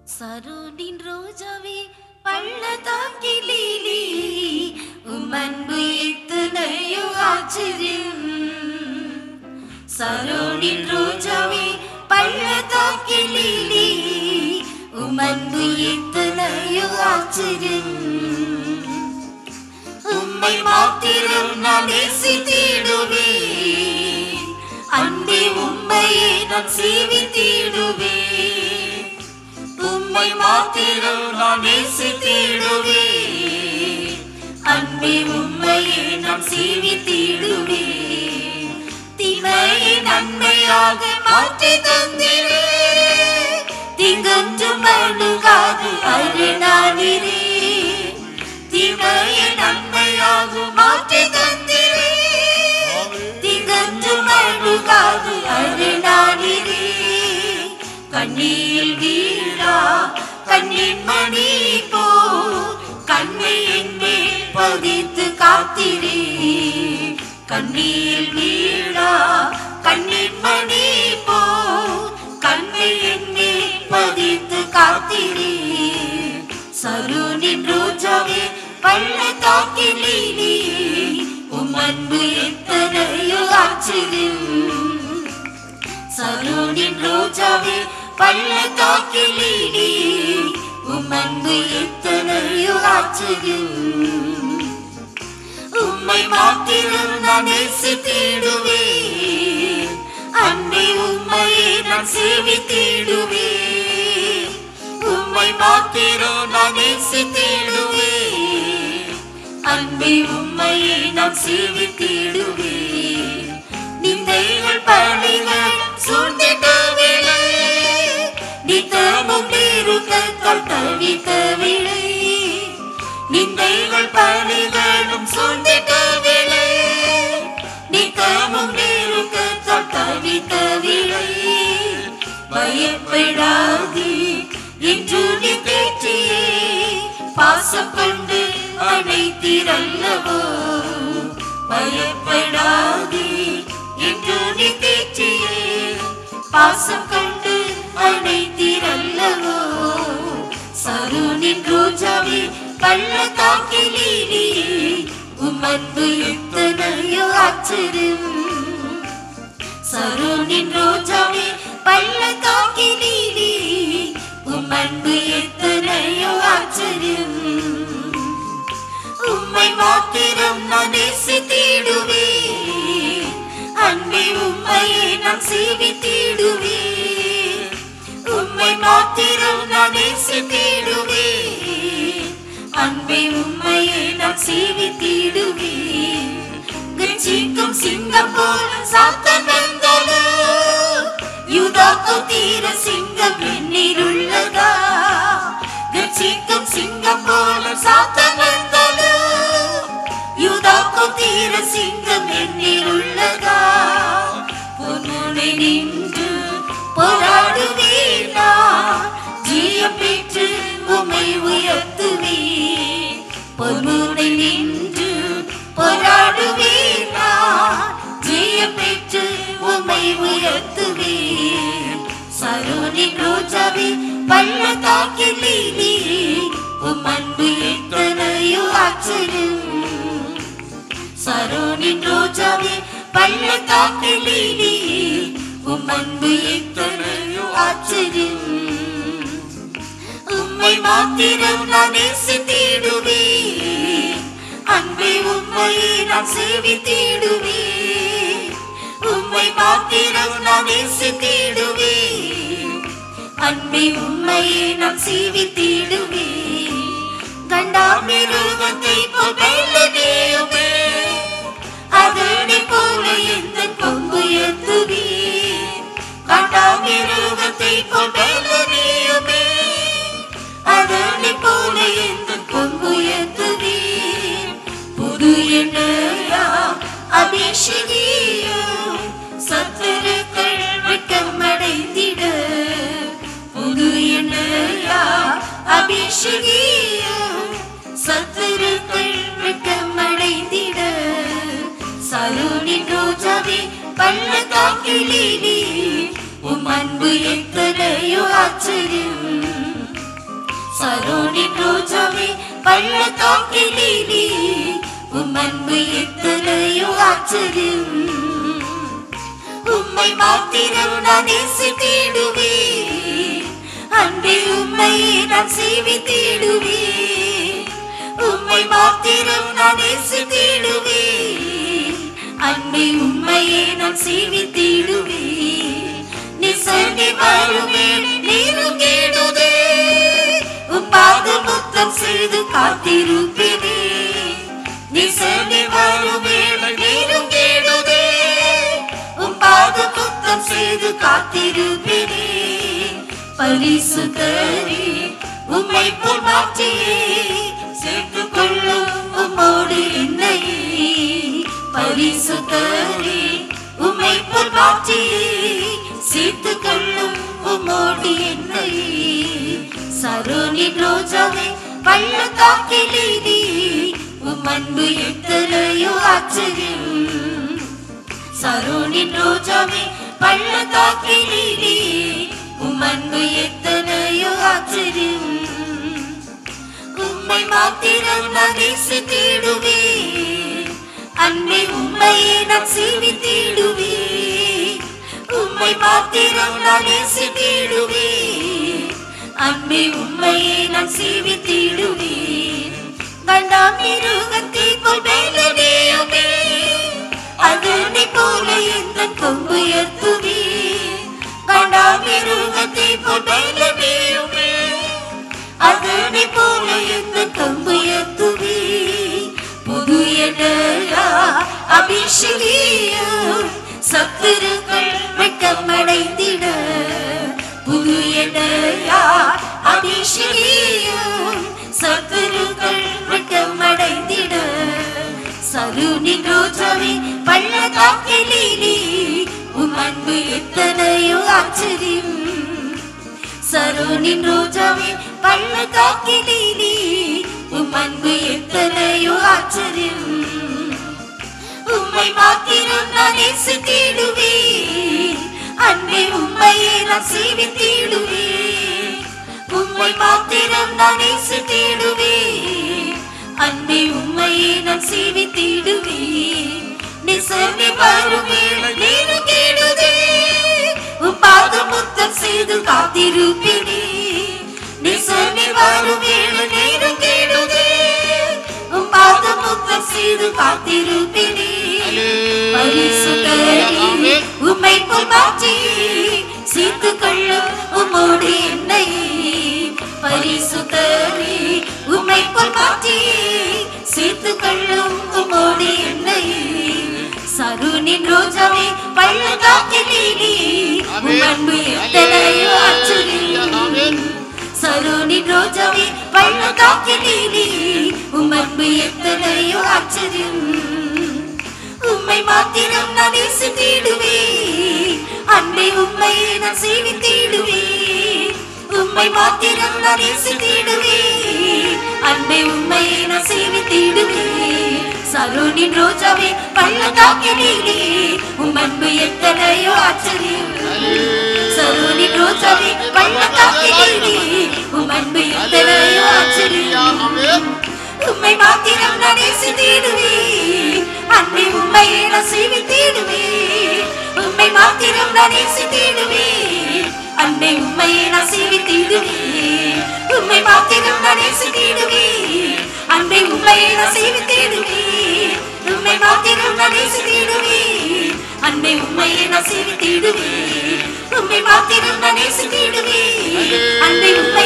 சரோடின் ரோஜாவே பள்ளத்தாக்கிலீலி உம்மன்பு இத்தனையோ ஆச்சரியம். சரோடின் ரோஜாவே பள்ளத்தாக்கிலீலி உம்மன்பு இத்தனையோ ஆச்சரியம். உம்மை மாத்திரம் நான் நேசித்திடுவேன், அன்பே உம்மையே நான் சேவித்திடுவேன். உம்மை மாத்திரம் நான் நேசித்திடுவேன், அன்பே உம்மையே நான் சேவித்திடுவேன். தீமையை நன்மையாக மாற்றி தந்திரே, தீங்கொன்றும் அணுகாது அருளானிரே. தீமையை நன்மையாக மாற்றி தந்திரே, தீங்கொன்றும் அணுகாது அருளானிரே. கண்ணியில் வீழா கண்ணின் மணி போ கண்ணை என்மேல் பதித்து காத்திரே. கண்ணியில் வீழா கண்ணின் மணி போ கண்ணை என்மேல் பதித்து காத்திரே. சரோனின் ரோஜாவே பள்ளத்தாக்கிலீலி உம்மன்பு எத்தனையோ ஆச்சரியம். சரோனின் ரோஜாவே பள்ளத்தாக்கிலீலி உம்மன்பு எத்தனையோ ஆச்சரியம். உம்மை மாத்திரம் நான் நேசித்திடுவேன், அன்பே உம்மையே நான் சேவித்திடுவேன். உம்மை மாத்திரம் நான் நேசித்திடுவேன், அன்பே உம்மையே நான் சேவித்திடுவேன். நிந்தைகள் பழிகள் சூழ்ந்திட்ட வேளை, நித்தமும் நெருக்கத்தால் தவித்த வேளை. நிந்தைகள் பழிகளும் சூழ்ந்திட்ட வேளை, நித்தமும் நெருக்கத்தால் தவித்த வேளை. பயப்படாதே என்று நீ தேற்றியே, பாசம் கொண்டு அழைத்தீரல்லவோ. பயப்படாதே என்று நீ தேற்றியே, பாசம் கொண்டு அழைத்தீரல்லவோ. சரோனின் ரோஜாவே பள்ளத்தாக்கிலீலி உம்மன்பு எத்தனையோ ஆச்சரியம். சரோனின் ரோஜாவே பள்ளத்தாக்கிலீலி உம்மன்பு எத்தனையோ ஆச்சரியம். உம்மை மாத்திரம் நான் நேசித்திடுவேன், அன்பே உம்மையே நான் சேவித்திடுவேன். உம்மை மாத்திரம் நான் நேசித்திடுவேன், அன்பே உம்மையே நான் சேவித்திடுவேன். கர்ஜிக்கும் சிங்கம் போல சாத்தான் வந்தாலும், யூதாக்கு தீர சிங்கம் என்னில் உள்ளதா. கர்ஜிக்கும் சிங்கம் போல சாத்தான் வந்தாலும், யூதாக்கு தீர சிங்கம் என்னில் உள்ளதா. பொன்முனை நின்று போராடுவேன் நான், ஜெயம் பெற்று உம்மை உயர்த்துவேன். பொன்முனை நின்று போராடுவேன் நான், ஜெயம் பெற்று உம்மை உயர்த்துவேன். சரோனின் ரோஜாவே பள்ளத்தாக்கிலீலி உம்மன்பு எத்தனையோ ஆச்சரியம். சரோனின் ரோஜாவே பள்ளத்தாக்கிலீலி உம்மன்பு எத்தனையோ ஆச்சரியம். உம்மை மாத்திரம் நான் நேசித்திடுவேன், அன்பே உம்மையே நான் சேவித்திடுவேன். உம்மை மாத்திரம் நான் நேசித்திடுவேன், அன்பே உம்மையே நான் சேவித்திடுவேன். கண்டாமிருகத்தை போல் வெள்ளனேயுமே, அதனை போல எந்த கொம்பு எத்துவேன். கண்டாமிருகத்தை போல் வெள்ளனேயுமே, அதனை போல எந்த கொம்பு எத்துவேன். புது எண்ணெயா அபிஷேகியும் சத்துருக்கள் வெட்கமடைந்திட. புது எண்ணெயா அபிஷேகியும் சத்துருக்கள் வெட்கமடைந்திட. சரோனின் ரோஜாவே பள்ளத்தாக்கிலீலி உம் அன்பு எத்தனையோ ஆச்சரியம். சரோனின் ரோஜாவே பள்ளத்தாக்கிலே உம் அன்பு எத்தனையோ ஆச்சரியம். உம்மை மாத்திரம் நான் நேசித்திடுவேன், அன்பே உம்மையே நான் சேவித்திடுவேன். உம்மை மாத்திரம் நான் நேசித்திடுவேன், அன்பே உம்மையே நான் சேவித்திடுவேன். நிசனே வருவே நீரும் கேடுதே, உம் பாத முத்தம் செய்து காத்திருப்பேனே. நிசனே வருவே நீரும் கேடுதே, உம் பாத முத்தம் செய்து காத்திருப்பேனே. பரிசுத்தரே உம்மை போல் மாற்றியே சேர்த்துக் கொள்ளும் உம்மோடு என்னையே. பரிசுத்தரே உம்மை போல் மாற்றியே சேர்த்துக் கொள்ளும் உம்மோடு என்னையே. சரோனின் ரோஜாவே பள்ளத்தாக்கிலே உம் அன்பு எத்தனையோ ஆச்சரியம். சரோனின் ரோஜாவே பள்ளத்தாக்கிலே உம் அன்பு எத்தனையோ ஆச்சரியம். உம்மை மாத்திரம் நான் நேசித்திடுவேன், அன்பே உம்மையே நான் சேவித்திடுவேன். உம்மை மாத்திரம் நான் நேசித்திடுவேன், அன்பே உம்மையே நான் சேவித்திடுவேன். கண்டாமிருகத்தை போல் மேலனேயுமே, அதனை போல எந்த கொம்பு உயர்த்துவேன். கண்டாமிருகத்தை போல் மேலனேயுமே, அதனை போல எந்த கொம்பு உயர்த்துவேன். புது எண்ணலா அபிஷேகம் சத்துருக்கள் வெட்கமடைந்திட. புது எண்ணலா அபிஷேகம் சத்துருக்கள் வெட்கமடைந்திட. சரோனின் ரோஜாவே பள்ளத்தாக்கிலே உம் அன்பு எத்தனையோ ஆச்சரியம். சரோனின் ரோஜாவே பள்ளத்தாக்கிலே உம் அன்பு எத்தனையோ ஆச்சரியம். உம்மை மாத்திரம் நான் நேசித்திடுவேன், அன்பே உம்மையே நான் சேவித்திடுவேன். உம்மை மாத்திரம் நான் நேசித்திடுவேன், அன்பே உம்மையே நான் சேவித்திடுவேன். நிசமே வருவே நேரும் கேடுதே, உம் பாத முத்தம் செய்து காத்திருப்பேனே. நிசமே வருவே நேரும் கேடுதே, உம் பாத முத்தம் செய்து காத்திருப்பேனே. பரிசுத்தரே உம்மை போல் மாற்றியே சேர்த்துக் கொள்ளும் உம்மோடு என்னையே. பரிசுத்தரே உம்மை போல் மாற்றியே சேர்த்துக் கொள்ளும் உம்மோடு என்னையே. சரோனின் ரோஜாவே பள்ளத்தாக்கிலே உம் அன்பு எத்தனையோ ஆச்சரியம். சரோனின் ரோஜாவே பள்ளத்தாக்கிலே உம் அன்பு எத்தனையோ ஆச்சரியம். உம்மை மாத்திரம் நான் நேசித்திடுவேன், அன்பே உம்மையே நான் சேவித்திடுவேன். உம்மை மாத்திரம் நான் நேசித்திடுவேன், அன்பே உம்மையே நான் சேவித்திடுவேன். சரோனின் ரோஜாவே பள்ளத்தாக்கிலே உம் அன்பு எத்தனையோ ஆச்சரியம். சரோனின் ரோஜாவே பள்ளத்தாக்கிலே உம் அன்பு எத்தனையோ ஆச்சரியம். உம்மை மாத்திரம் நான் நேசித்திடுவேன், அன்பே உம்மையே நான் சேவித்திடுவேன். உம்மை மாத்திரம் நான் நேசித்திடுவேன், அன்பே உம்மையே நான் சேவித்திடுவேன். உம்மை மாத்திரம் நான் நேசித்திடுவேன், அன்பே உம்மையே நான் சேவித்திடுவேன். உம்மை மாத்திரம் நான் நேசித்திடுவேன், அன்பே உம்மையே நான் சேவித்திடுவேன். உம்மை மாத்திரம் நான் நேசித்திடுவேன், அன்பே